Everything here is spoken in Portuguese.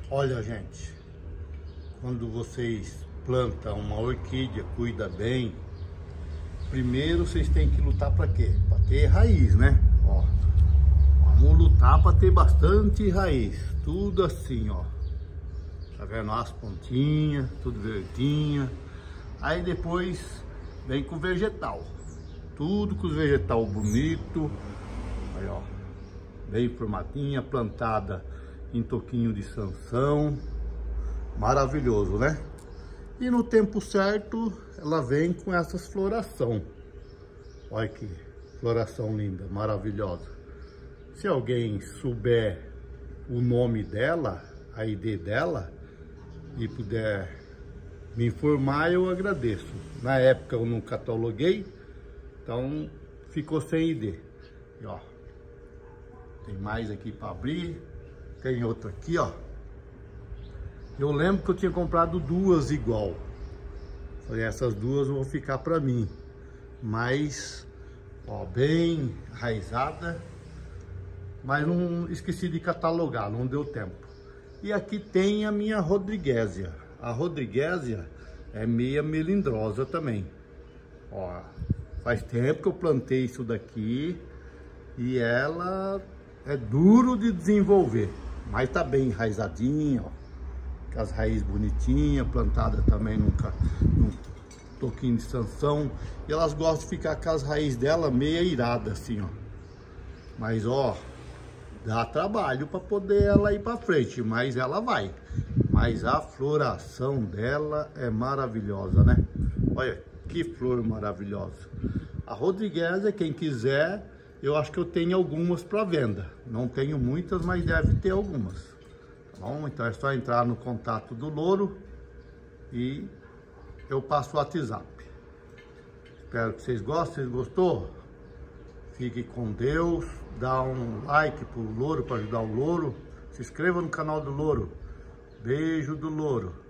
Olha, gente, quando vocês plantam uma orquídea, cuida bem, primeiro vocês têm que lutar para quê? Para ter raiz, né? Ó, vamos lutar para ter bastante raiz, tudo assim, ó. Tá vendo as pontinhas, tudo verdinha. Aí depois vem com o vegetal, tudo com o vegetal bonito. Aí, ó, bem formadinha, plantada em toquinho de sanção, maravilhoso, né? E no tempo certo ela vem com essas floração. Olha que floração linda, maravilhosa. Se alguém souber o nome dela, a ID dela, e puder me informar, eu agradeço. Na época eu não cataloguei, então ficou sem ID. E, ó, tem mais aqui para abrir. Tem outra aqui, ó. Eu lembro que eu tinha comprado duas igual. Falei, essas duas vão ficar para mim. Mas, ó, bem enraizada. Mas não esqueci de catalogar, não deu tempo. E aqui tem a minha Rodriguésia. A Rodriguésia é meia melindrosa também. Ó, faz tempo que eu plantei isso daqui. E ela é duro de desenvolver. Mas tá bem enraizadinha, ó. Com as raízes bonitinhas, plantada também num toquinho de sanção. E elas gostam de ficar com as raízes dela meia irada assim, ó. Mas, ó, dá trabalho para poder ela ir para frente, mas ela vai. Mas a floração dela é maravilhosa, né? Olha que flor maravilhosa. A Rodriguésia, quem quiser, eu acho que eu tenho algumas para venda. Não tenho muitas, mas deve ter algumas. Tá bom? Então é só entrar no contato do Louro e eu passo o WhatsApp. Espero que vocês gostem. Se gostou, fique com Deus. Dá um like pro Louro para ajudar o Louro. Se inscreva no canal do Louro. Beijo do Louro.